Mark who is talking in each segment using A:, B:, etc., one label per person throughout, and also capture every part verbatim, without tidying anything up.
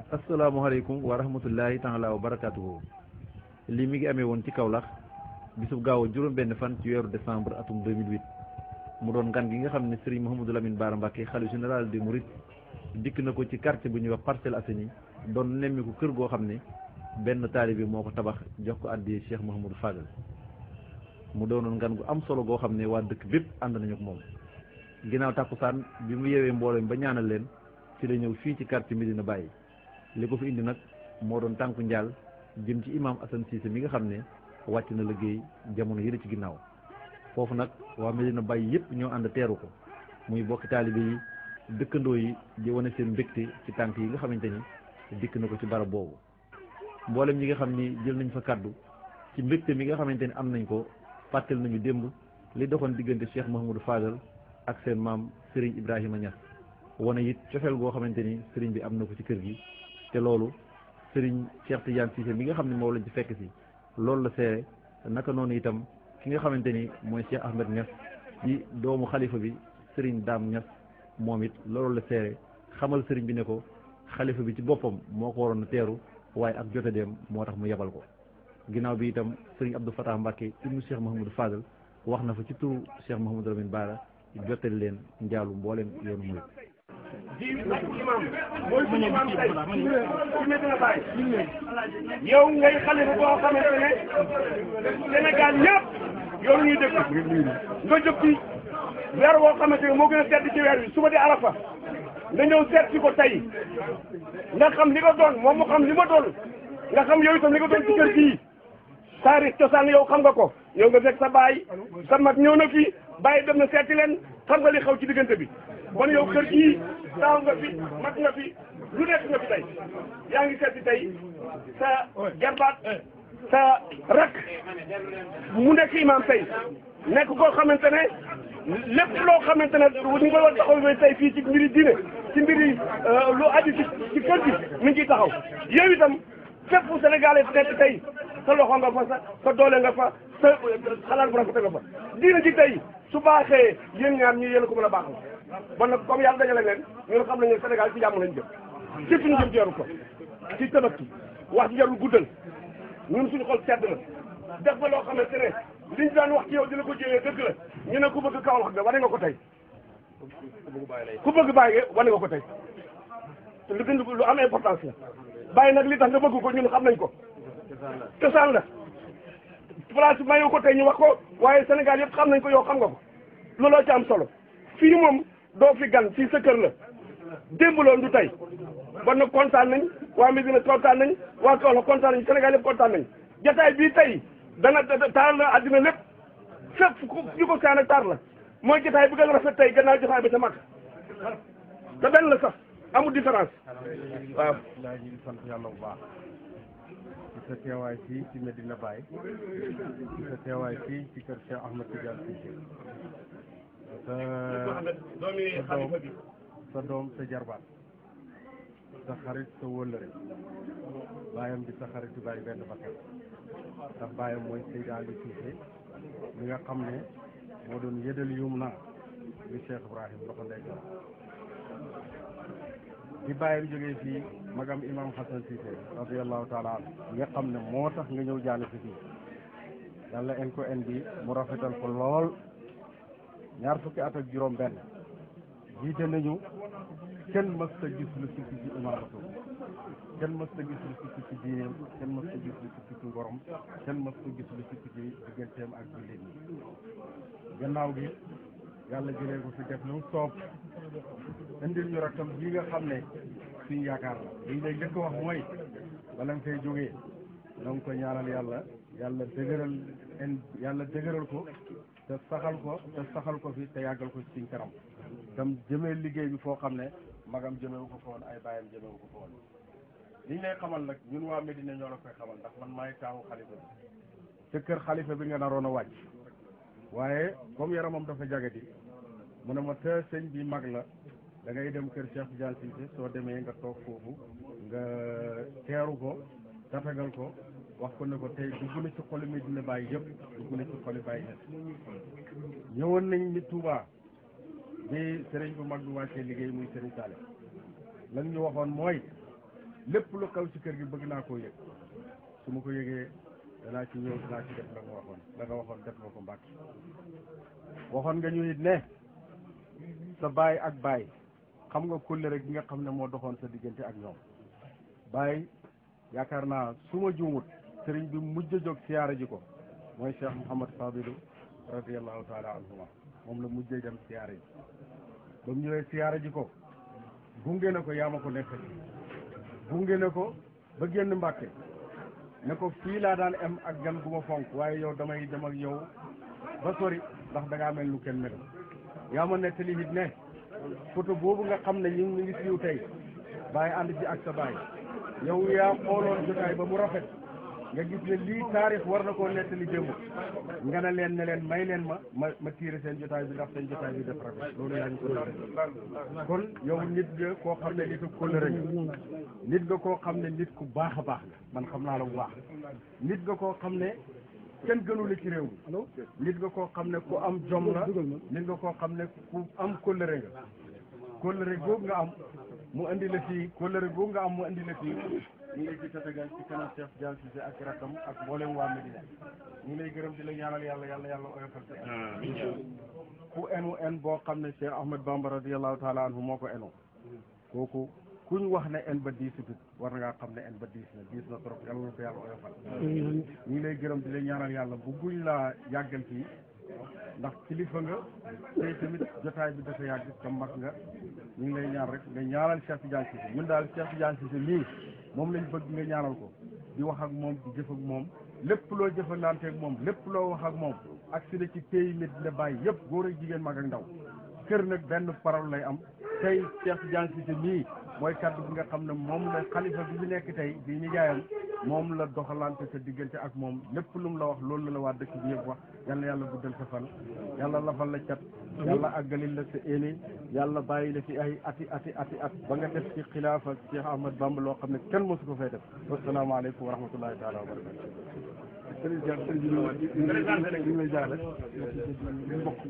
A: asalaamaaleykum wa rahmatullahi taala wa barakatuhu lii mi ngi amee woon ci Kaolack bisub gaaw a juróom-benn fan ci weeru décembre atum deux mille huit mu doon ngan gi nga xam ne Serigne Mouhamadou Lamine Bara Mbacké xalifa général des Mourides dikk na ko ci quartier bu ñuy wax Parcelles Assainies doon nemmiku kër goo xam ne benn taalibe moo ko tabax jox ko àddi Cheikh Mouhamadou Fadel mu doonoon ngan gu am solo goo xam ne waa dëkk bépp ànd nañu ak moom ginnaaw tàkkusaan bi mu yeewee mbooloo mi ba ñaanal leen ci la ñëw fii ci quartier Medina Baye li ko fi indi nag moo doon tànku njaal jëm ci imam Assane Cissé mi nga xam ne wàcc na liggéey jamono yële ci ginnaaw foofu nag waa Medina Baye yëpp ñoo ànd teeru ko muy bokki taalibe yi dëkkandoo yi di wane seen mbégte ci tànk yi nga xamante ni dikk na ko ci barab boobu mboolem ñi nga xam ni jël nañ fa kaddu ci mbégte mi nga xamante ni am nañ ko fàttal nañu démb li doxoon diggante Cheikh Mouhamadou Fadel ak seen maam Serigne Ibrahima Niass wane it cofeel goo xamante ni Serigne bi am na ko ci kër gi te loolu Serigne Cheikh Tidiane Cissé mi nga xam ne moom lañ ci fekk si loolu la seere naka noonu itam ki nga xamante ni mooy Cheikh Ahmed Niass di doomu xalifa bi Serigne Dame Niass moom it loolu la seere xamal Serigne bi ne ko xalifa bi ci boppam moo ko waroon a teeru waaye ak jote dem moo tax mu yebal ko ginnaaw bi itam Serigne Abdou Fatah Mbacké ibnu Cheikh Mouhamadou Fadel wax na fa ci turu Cheikh Mouhamadou Lamine Bara jottali leen njaalu mbooleem yoonu murid
B: di ak imam mooy suñu imam tey ci Medina Baye yow ngay xalifa boo xamante ne Sénégal ñëpp yow la ñuy dëkk nga jóg ci weer woo xamante ne moo gën a sedd ci weer wi suba di Arafa nga ñëw seet si ko tey nga xam li nga doon moom mu xam li ma doon nga xam yow itam li nga doon ci kër gii taarix cosaan yow xam nga ko yow nga fekk sa baay sa mag ñëw na fi bàyyi dem na seeti leen xam nga li xaw ci diggante bi kon yow kër gii taaw nga fi mag nga fi lu nekk nga fi tey yaa ngi seeti tey sa jarbaat sa rak mu nekk imam tey nekk koo xamante ne lépp loo xamante ne ñu nga war taxaw tey fii ci mbiri diine ci mbiri lu aju ci ci kër gi mi ngi taxaw yow itam fépp fu Sénégalais nekk tey sa loxo nga fa sa sa doole nga fa sa xalaat bu rafet nga fa diine ji tey su baaxee yéen ñaar ñi yéen ko mën a baaxal bon nag comme yàlla dajale leen ñun xam nañu ne Sénégal ci jàmm lañ jëm ci suñu jëm jeeru ko ci tabaski wax ci jarul guddal ñun suñu xol sedd na def ba loo xamante ne liñ daan wax ci yow dina ko jëwee dëgg la ñu ne ku bëgg Kaolack nga wane nga ko tey ku bëgg bàyyi wane nga ko tey lu gën lu am importance la bàyyi nag li tax nga bëgg ko ñun xam nañ ko cosaan la place mayu ko tey ñu wax ko waaye Sénégal yëpp xam nañ ko yow xam nga ko looloo ci am solo fii moom doo fi gan fii sa kër la démb loon du tey bon nag kontaan nañ waa Medina kontaan nañ waa Kaolack kontaan nañ Sénégal yëpp kontaan nañ jataay bii tey dana taar la àddina lépp fépp ku ñu ko saan ak taar la mooy jataay bi gën a rafet tey gannaaw jataay bi ca mag te benn la sax amul différence waaw
C: laa ñu ngi sant yàlla bu baax ci sa teewaay fii ci Medina Baye ci sa teewaay fii ci kër Cheikh Ahmed Tidiane Cissé sa sa doom sa doom sa jarbaat sa xarit sa wëllëre baayam di sa xarit di bàyyi benn bakkan ndax baayam mooy Seydi Ali Cissé mi nga xam ne moo doon yëdal yum na li Cheikh Ibrahim loxo ndeyjoor di bàyyam jógee fii magam imam Hassan Cissé radiallahu taala an nga xam ne moo tax nga ñëw jaale si fii yàlla en ko en bi mu rafetal ko lool ñaar fukki at ak juróom benn jiite nañu kenn mës ta gis lu sukki ci imaamatu kenn mës ta gis lu sukki ci diineem kenn mës ta gis lu sukki ci ngorom kenn mës ta gis lu sukki ci digganteem ak jullit ñi gannaaw gi yàlla jëlee ko fi def lu soob indil ñu rakkam ji nga xam ne suñu yaakaar la lii lay njëkk wax mooy bala nga fay jógee donc ko ñaanal yàlla yàlla dëgëral en yàlla dëgëral ko te saxal ko te saxal ko fi te yàggal ko ci suñ kanam tam jëmee liggéey bi foo xam ne magam jëmewu ko foon ay bàyyam jëmewu ko foon liñ lay xamal nag ñun waa Medina ñoo la koy xamal ndax man maay taawu xalifa bi ca kër xalifa bi nga naroon a wàcc waaye comme yaramam dafa jagati mu ne ma te sëñ bi mag la da ngay dem kër Cheikh Tidiane Cissé soo demee nga toog foofu nga teeru ko tatagal ko wax ko ne ko tey dugg na ci xoli Medina Baye yëpp dugg na ci xoli Baye yëpp ñëwoon nañ ni Touba bi sëriñ bu mag bi wàccee liggéey muy sëriñ Saliou lan ñu waxoon mooy lépp lu xew ci kër gi bëgg naa koo yëg su ma ko yëgee danaa ci ñëw danaa ci def la nga waxoon la nga waxoon def nga ko Mbàkke waxoon nga ñu it ne sa baay ak baay xam nga kóllëre gi nga xam ne moo doxoon sa diggante ak ñoom baay yaakaar naa su ma juumut sëriñ bi mujj a jóg siyaara ji ko mooy Cheikh Mouhamad Fadilu radiallahu taala anhuma moom la mujjee dem siyaara ji ba mu ñëwee siyaara ji ko gunge na ko yaa ma ko nekk gunge na ko ba génn Mbàkke ne ko fii laa daan am ak gan gu ma fonk waaye yow damay dem ak yow ba sori ndax da ngaa mel lu kenn mel yaa ma nettali it ne photo boobu nga xam ne ñu ngi siiw tey bàyyi ànd ci ak sa baay yow yaa xooloon jotaay ba mu rafet nga gis ne lii taarix war na koo nettali démb nga ne leen ne leen may leen ma ma ma tiire seen jotaay bi ndax seen jotaay bi def rafet loolu yaa ngi ko kon yow nit nga koo xam ne nit ku kóllëre nga nit nga koo xam ne nit ku baax a baax la man xam naa la bu baax nit nga koo xam ne kenn gënu la ci réew mi nit nga koo xam ne ku am jom la nit nga koo xam ne ku am kóllëre nga kóllëre googu nga am mu andi la fii kóllëre googu nga am mu andi la fii ñu ngi lay ci tatagal ci kanam Cheikh Diagne Cissé ak rakkam ak mboolem waa Medina ñu ngi lay gërëm di la ñaanal yàlla yàlla yàlla oyofal ku enu en boo xam ne Cheikh Ahmed Bamba radiyallahu taala anhu moo ko enu kooku kuñ wax ne en ba diisutut war na ngaa xam ne en ba diis na diis na trop yàlla na ko yàlla oyofal ñu ngi lay gërëm di la ñaanal yàlla bu guñ laa yàggal fii ndax kilifa nga tey tamit jotaay bi dafa yàgg te mag nga ñu ngi lay ñaan rek nga ñaanal Cheikh Tidiane Cissé ñun daal Cheikh Tidiane Cissé lii moom lañ bëgg nga ñaanal ko di wax ak moom di jëf ak moom lépp loo jëfalante ak moom lépp loo wax ak moom ak si ci pays Medina Baye yëpp góor ak jigéen mag ak ndaw kër nag benn parole lay am tey Cheikh Tidiane Cissé lii mooy kaddu bi nga xam ne moom la xalifa bi ñu nekk tey di nijaayam moom la doxalante sa diggante ak moom lépp lu mu la wax loolu la la waa dëkk bi yëpp wax yal na yàlla guddal sa fan yàlla lafal la cat yàlla àggalil la sa éene yàlla bàyyi la fi ay ati ati ati at ba nga def ci xilaafa Cheikh Ahmad Bamba loo xam ne kenn mosu ko fay def wasalaamaaleykum wa rahmatullahi taala wa barakatu sëriñ Diagne sëriñ bi ñu ngi lay jaarale mbokk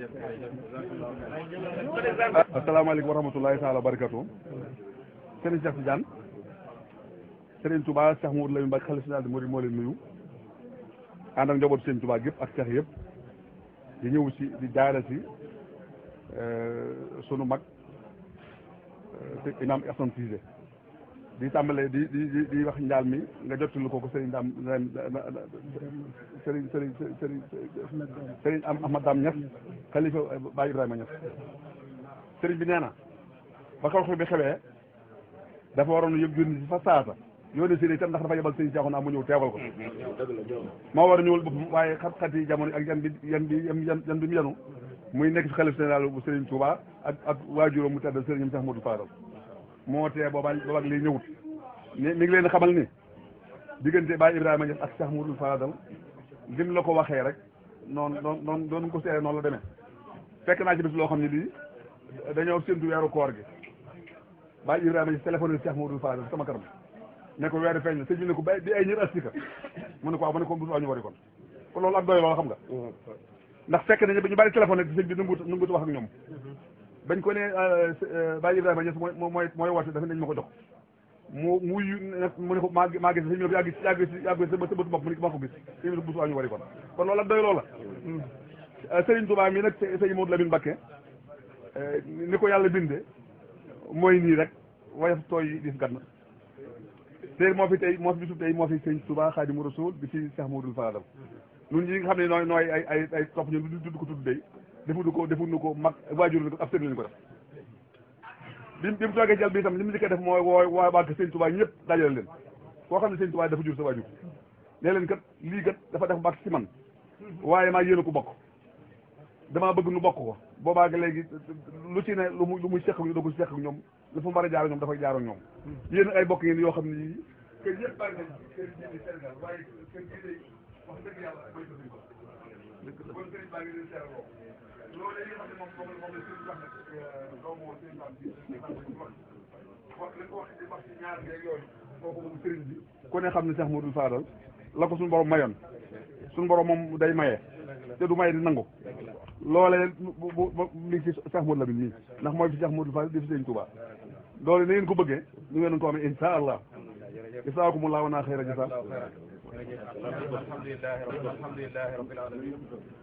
C: asalaamaaleykum wa rahmatullahi taala wa barakatu sëriñ Cheikh Tidiane sëriñ Touba Cheikh Mouhamadou Lamine Mbacké xalifa général des mourides moo leen nuyu ànd ak njabootu sëriñ Touba gépp ak Cheikh yëpp di ñëw si di jaare si sunu mag imam Assane Cissé di tàmbalee di di di wax njaal mi nga jottali ko ko sëriñ Dame sëriñ sëriñ sëriñ sëriñ Ahmad Dame Niass xalifa Baye Ibrahima Niass sëriñ bi nee na ba xew-xew bi xewee dafa waroon yëg yónni si fa saasa yónni si itam ndax dafa yebal sëriñ Cheikhouna mu ñëw teewal ko moo war a ñëwal boppam waaye xat-xat yi jamono ak yan bi yan bi yan yan bi mu yanu muy nekk si xalif général bu sëriñ Touba ak ak waajuróom mu tedd sëriñam Cheikh Modou Fadal moo tee booba booba ak lii ñëwut mi mi ngi leen xamal ni diggante Baye Ibrahima Niass ak Cheikh Modou Fadal lim la ko waxee rek noonu noonu noonu doon ko seere noonu la demee fekk naa ci bis loo xam ne lii dañoo séntu weeru koor gi Baye Ibrahima Niass téléphone Cheikh Modou Fadal sama kanam ne ko weeru feeñ la sëñ bi ne ko bay di ay ñër astika mu ne ko waaw ma ne ko bu ñu wari kon kon loolu ak doy loolu xam nga ndax fekk nañu ñu bari téléphone sëñ bi nanguut nanguut wax ak ñoom bañ ko ne Baye Ibrahima Niass mooy mooy mooy woote dafa nañ ma ko jox mu muy mu ne ko maa maa gis sëñ bi yaa gis yaa gis yaa gis sa bëtu bopp mu ne maa ko gis sëñ bi bu ñu wari kon kon loolu ak doy loola Serigne Touba mi nag sëñ Modou Lamine Mbacké ni ko yàlla binde mooy nii rek woyof tooy dis gat na tey moo fi tey moo fi bisu tey moo fi sëñ Touba Xaadimu Rasuul bi ci Cheikh Modou Fadal ñun ñi nga xam ne nooy nooy ay ay ay topp ñun du dudd ko tudd day defuñu ko defuñu ko mag waajur ko ab sëriñ lañu ko def bi bi mu toogee jël bi itam li mu njëkkee def mooy woo waa waa sëñ Touba ñëpp dajale leen koo xam ne sëñ Touba dafa jur sa waajur nee leen kat lii kat dafa def baax ci man waaye maa yéen a ko bokk damaa bëgg nu bokk ko boobaa nga léegi lu ci ne lu mu lu muy seq ak ñu da ko seq ak ñoom lu fa mën a jaar ak ñoom dafay jaar ak ñoom yéen ay bokk ngeen yoo xam ne yii kër yëpp bari nañ kër yi Sénégal waaye kër gi wax dëgg yàlla mooy ko kon sëriñ baa ngi leen seeraloo loolu yi nga xam ne moom moom moom la sëriñ wax nag doomu sëriñ Bam bi wax wax la ko wax di wax ci ñaar yeeg yooyu kooku moom sëriñ bi ku ne xam ne Cheikh Modou Fadal la ko suñu borom mayoon suñu borom moom day maye te du maye di nangu loolee bu bu mi ngi ci Cheikh Modou Lamine nii ndax mooy fi Cheikh Modou Fadal di fi sëriñ Touba
D: doole na ngeen ko bëggee ñu ngeen ko amee insha allah jazaakumullahu naa xayra jazaa
C: alhamdulillahi rabbil alhamdulillahi rabbil alamin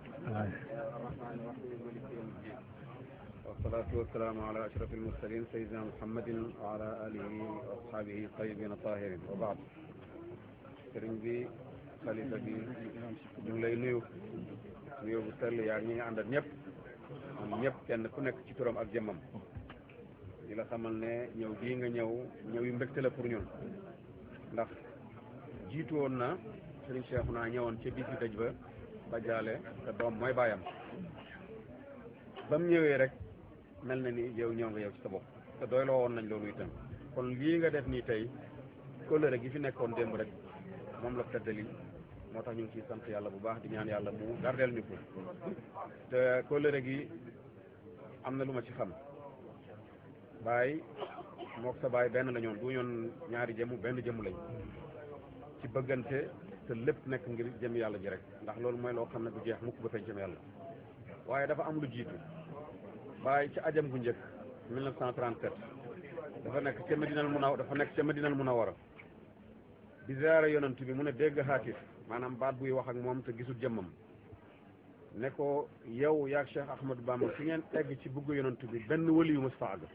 C: والصلاة والسلام على أشرف المرسلين سيدنا محمد وعلى آله وأصحابه الطيبين الطاهرين وبعد sëriñ bi xalifa bi ñu ngi lay nuyu nuyu bu sell yaa ñi nga àndal ñëpp am ñëpp kenn ku nekk ci turam ak jëmmam di la xamal ne ñëw bii nga ñëw ñëw yu mbégte la pour ñun ndax jiitu woon na sëriñ Cheikh naa ñëwoon ca bis bi dëj ba ba jaale te doom mooy baayam ba mu ñëwee rek mel na ni yow ñëw nga yow ci sa bopp te doy loo woon nañ loolu itam kon lii nga def nii tey kóllëre gi fi nekkoon démb rek moom la feddali moo tax ñu ngi ciy sant yàlla bu baax di ñaan yàlla mu gardeel ñu ko te kóllëre gi am na lu ma ci xam baay mook sa baay benn la ñoon du ñoon ñaari jëmm benn jëmm lañ ci bëggante te lépp nekk ngir jëm yàlla ji rek ndax loolu mooy loo xam ne du jeex mukk ba fay jëm yàlla waaye dafa am lu jiitu baay ci ajam gu njëkk mille neuf cent trente-sept dafa nekk ca Medinal Munawwara dafa nekk ca Medinal Munawwara di ziyaara yonent bi mu ne dégg xaatif maanaam baat buy wax ak moom te gisul jëmmam ne ko yow yaag Cheikh Ahmadou Bamba fi ngeen egg ci bugg yonent bi benn wali yu mës fa àgg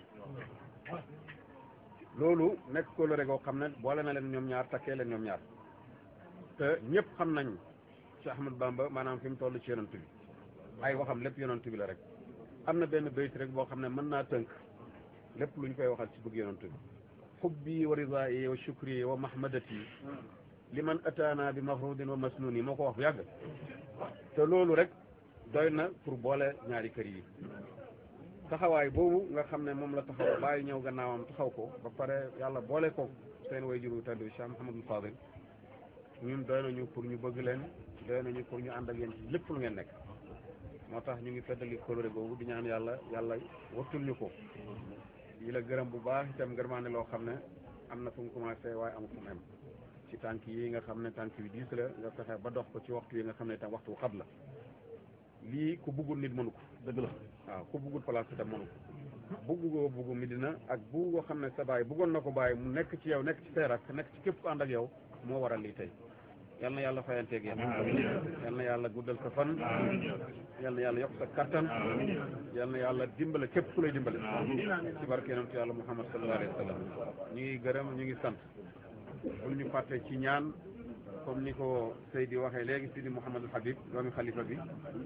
C: loolu nekk ko lu regoo xam ne boole na leen ñoom ñaar takkee leen ñoom ñaar te ñëpp xam nañ Cheikh Ahmadou Bamba maanaam fi mu toll ci yonent bi ay waxam lépp yonent bi la rek am na benn bayt rek boo xam ne mën naa tënk lépp lu ñu koy waxal ci bëgg yonent bi xubbi wa ridaa'i wa shukri wa mahmadati liman ataana bi mafrudin wa masnuni moo ko wax bu yàgg te loolu rek doy na pour boole ñaari kër yi taxawaay boobu nga xam ne moom la taxaw bàyyi ñëw gannaawam taxaw ko ba pare yàlla boole ko seen way juru tedd Cheikh Mouhamadou Fadil ñun doy nañu pour ñu bëgg leen doy nañu pour ñu ànd ak yéen ci lépp lu ngeen nekk moo tax ñu ngi feddali coloré boobu di ñaan yàlla yàlla wattul ñu ko yi la gërëm bu baax itam ngërmaane loo xam ne am na fu mu commencé waaye amul fu mu am ci tànk yi nga xam ne tànk yi diis la nga fexe ba dox ko ci waxtu yi nga xam ne itam waxtu xat la lii ku buggul nit mënu ko dëgg la waaw ku buggul place itam mënu ko buggugoo buggu Medina ak buggoo xam ne sa baay buggoon na ko bàyyi mu nekk ci yow nekk ci say rak nekk ci képp ku ànd ak yow moo waral lii tey yal na yàlla fayanteeg yéen yal na yàlla guddal sa fan yal na yàlla yokk sa kattan yal na yàlla dimbale képp ku lay dimbale ci barke yonentu yàlla Muhammad sallallahu alayhi wa sallam ñu ngi gërëm ñu ngi sant bul ñu fàtte ci ñaan comme ni ko Seydi waxee léegi Sidi Mouhamadou Habib doomi xalifa bi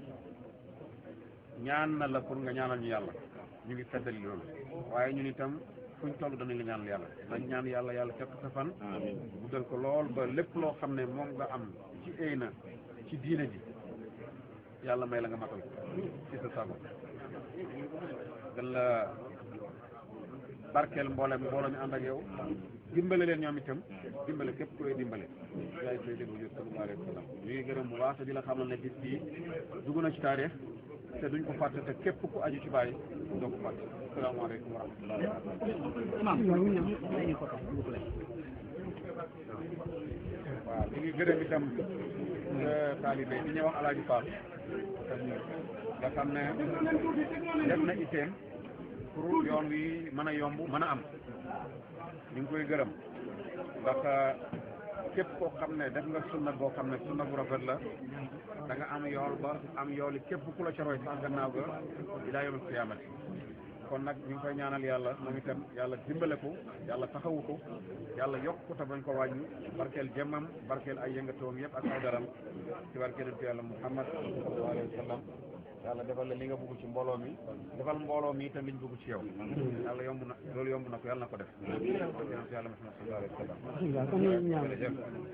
C: ñaan na la pour nga ñaanal ñu yàlla ñu ngi feddali loolu waaye ñun itam fuñ toll danañ la ñaanal yàlla nañ ñaan yàlla yàlla fekk sa fan guddal ko lool ba lépp loo xam ne moom nga am ci ay na ci diine ji yàlla may la nga matal ko ci sa sago gën la barkeel mboolem mbooloo ñu ànd ak yow dimbale leen ñoom itam dimbale képp ku lay dimbale yaay koy déglu yëpp sallallahu alayhi wa sallam ñu ngi gërëm bu baax te di la xamal ne bis bii dugg na ci taarix te duñ ko fàtte te képp ku aju ci bàyyi doo ko fàtte asalaamaaleykum wa rahmatullahi waaw ñu ngi gërëm itam taalibe bi ñuy wax alaaji Fall nga xam ne def na itteem pour yoon wi mën a yomb mën a am ñu ngi koy gërëm ndax képp koo xam ne def nga sunna boo xam ne sunna bu rafet la da nga am yool ba am yooli képp ku la ca roy sax gannaaw ga ilaa yawmil qiyaamati kon nag ñu ngi koy ñaanal yàlla moom itam yàlla dimbale ko yàlla taxawu ko yàlla yokk ko te bañ ko wàññi barkeel jëmmam barkeel ay yëngatoom yëpp ak ay daram ci barkeelantu yàlla Muhammad sallallahu alayhi wa sallam yàlla defal la li nga bëgg ci mbooloo mi defal mbooloo mi itam liñ bëgg ci yow yàlla yomb na loolu yomb na ko yàlla na ko def barkeelantu yàlla Muhammad sallallahu alayhi wa sallam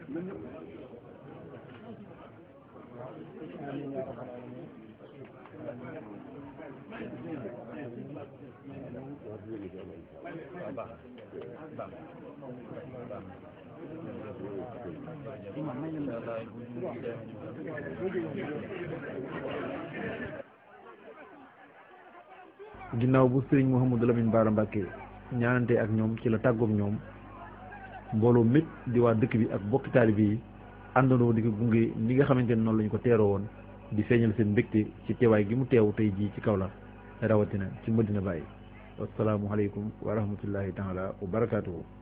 A: ginnaaw bu sëriñ Mouhamadou Lamine Bara Mbacké ñaanante ak ñoom ci la tàggoog ñoom mbooloo mépp di waa dëkk bi ak bokki taalibe yi àndandoo di ko gunge ni nga xamante ne noonu lañu ko teeroo woon di feeñal seen mbégte ci teewaay gi mu teew tey jii ci Kaolack rawatina ci Medina Baye wassalaamu aleykum wa rahmatullahi taala wa barakatuhu